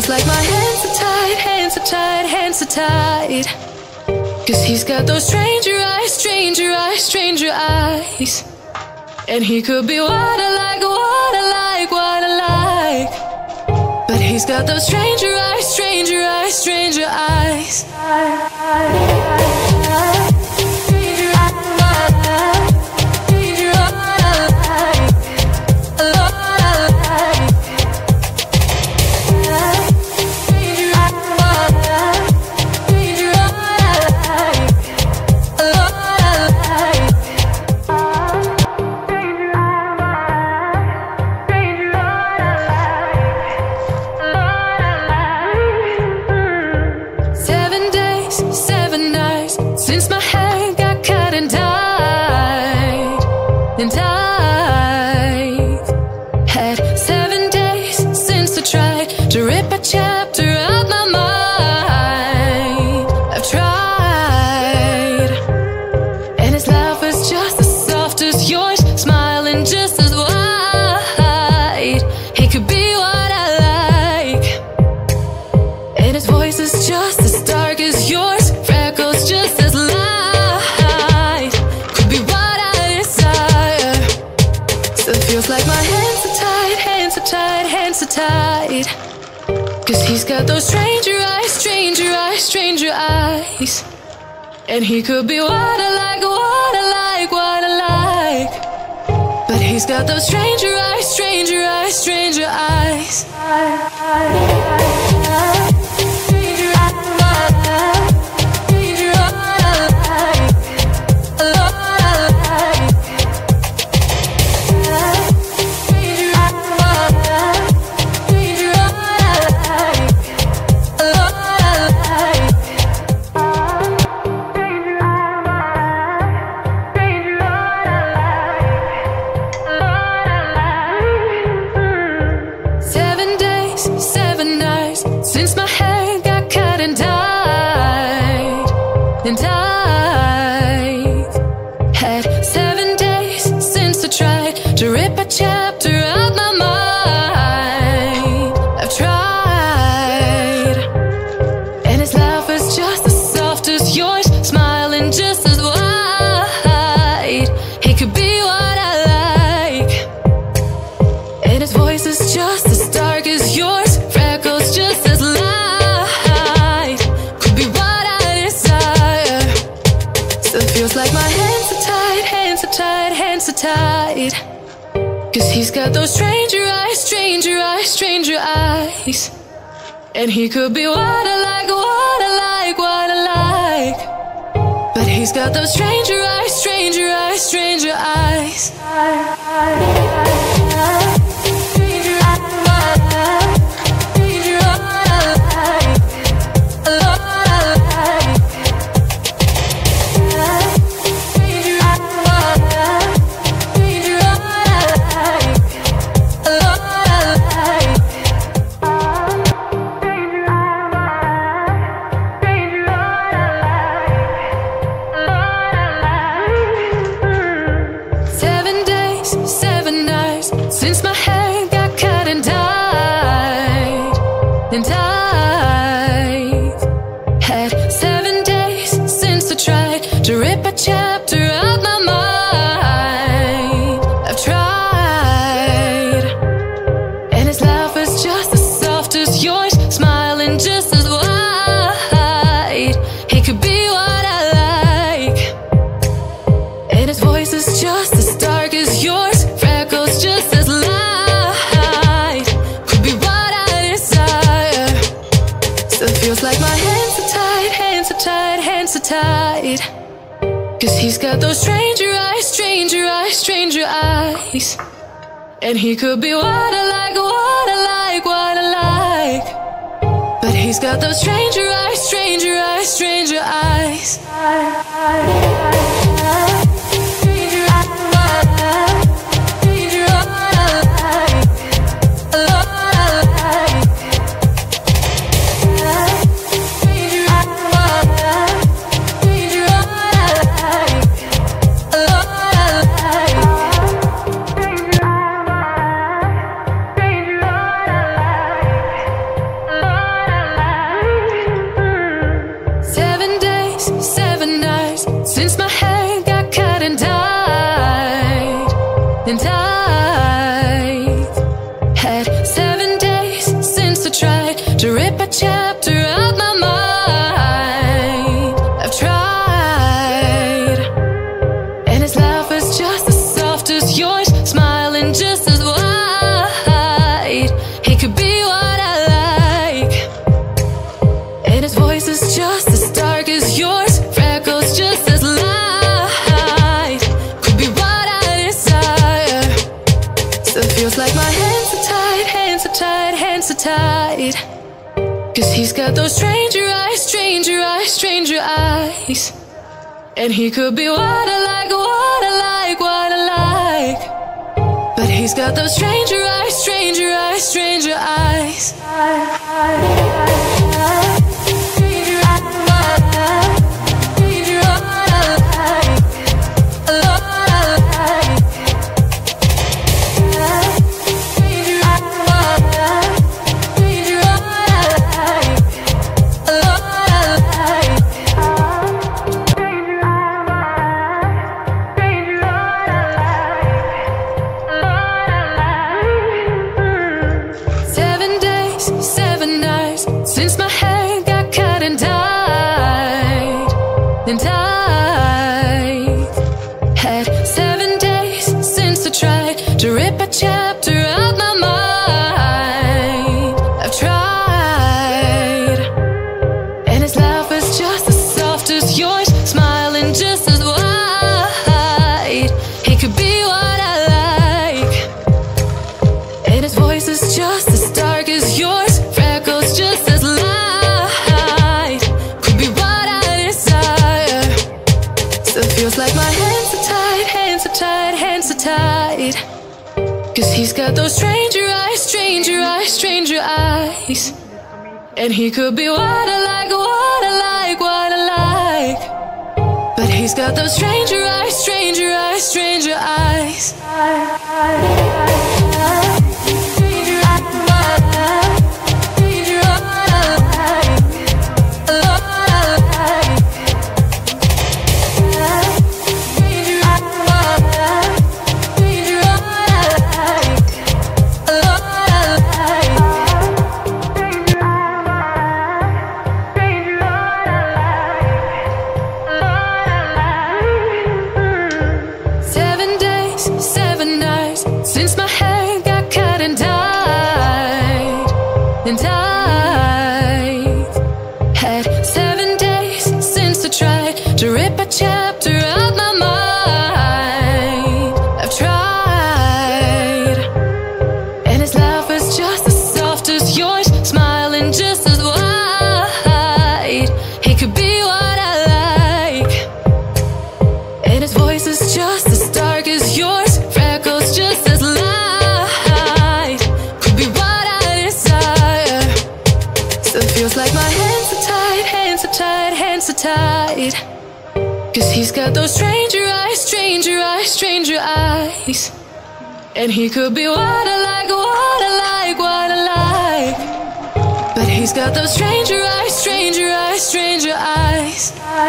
like my hands are tied, hands are tied, hands are tied. 'Cause he's got those stranger eyes, stranger eyes, stranger eyes. And he could be what I like, what I like, what I like. But he's got those stranger eyes, stranger eyes, stranger eyes. And I've had 7 days since I tried to rip a chapter out my mind. I've tried, and his laugh is just as soft as yours, smiling just as wide. He could be what I like, and his voice is just as dark as yours, freckles just as light. Feels like my hands are tied, hands are tied, hands are tied. 'Cause he's got those stranger eyes, stranger eyes, stranger eyes. And he could be what I like, what I like, what I like. But he's got those stranger eyes, stranger eyes, stranger eyes. Since my hair got cut and dyed. And I've had 7 days since I tried to rip a chapter out my mind. I've tried, and his laugh is just as soft as yours, smiling just as wide. He could be what I like, and his voice is just as dark as yours, freckles just as light. Could be what I desire. Still feels like my hands are tied, hands are tied, hands are tied. 'Cause he's got those stranger eyes, stranger eyes, stranger eyes. And he could be what I like, what I like, what I like. But he's got those stranger eyes, stranger eyes, stranger eyes. Since my hair got cut and dyed. And I've had 7 days since I tried to rip a chapter out my mind. I've tried, and his laugh is just as soft as yours, smiling just as wide. He could be what I like, and his voice is just as dark as yours, freckles just as light. Could be what I desire. Still feels like my hands are tied, hands are tied, hands are tied. 'Cause he's got those stranger eyes, stranger eyes, stranger eyes. And he could be what I like, what I like, what I like. But he's got those stranger eyes, stranger eyes, stranger eyes. Love rip a chapter out my mind. I've tried, and his laugh is just as soft as yours, smiling just as wide. He could be what I like, and his voice is just as dark as yours, freckles just as light. Could be what I desire. Still feels like my hands are tied, hands are tied, hands are tied. 'Cause he's got those stranger eyes, stranger eyes, stranger eyes. And he could be what I like, what I like, what I like. But he's got those stranger eyes, stranger eyes, stranger eyes. Since my hair got cut and dyed, and I've had 7 days since I tried to rip a chapter out my mind. I've tried, and his laugh is just as soft as yours, smiling just as wide. He could be what I like, and his voice is just as dark as yours, freckles just as light. Could be what I desire. Still feels like my hands are tied, hands are tied, hands are tied. 'Cause he's got those stranger eyes, stranger eyes, stranger eyes. And he could be what I like, what I like, what I like. But he's got those stranger eyes, stranger eyes, stranger eyes. Since my hair got cut and dyed, and I've had 7 days since I tried to rip a chapter out my mind. I've tried, and his laugh is just as soft as yours, smiling just as wide. He could be what I like, and his voice is just as dark as yours, freckles just as light. Could be what I desire. Still feels like my hands are tied, hands are tied, hands are tied. 'Cause he's got those stranger eyes, stranger eyes, stranger eyes. And he could be what I like, what I like, what I like. But he's got those stranger eyes, stranger eyes, stranger eyes.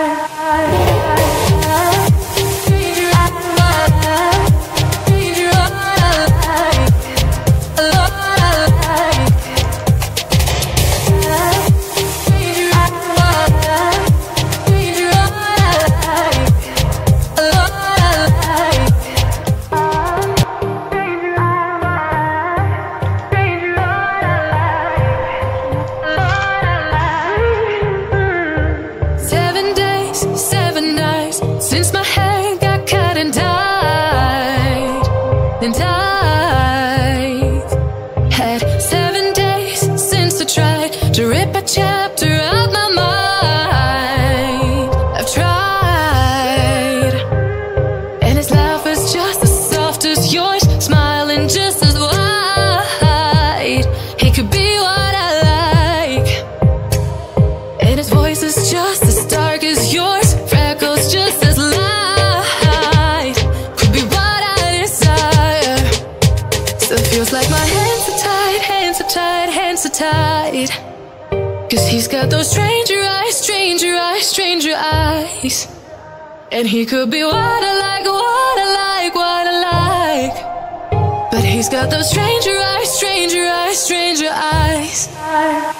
Since my hair got cut and dyed, and I've had 7 days since I tried to rip a chapter out my mind. I've tried, and his laugh is just as soft as yours, smiling just as wide. He could be what I like, and his voice is just as dark as yours, freckles just as light. Could be what I desire. Still feels like my hands are tied, hands are tied, hands are tied. 'Cause he's got those stranger eyes, stranger eyes, stranger eyes. And he could be what I like, what I like, what I like. But he's got those stranger eyes, stranger eyes, stranger eyes.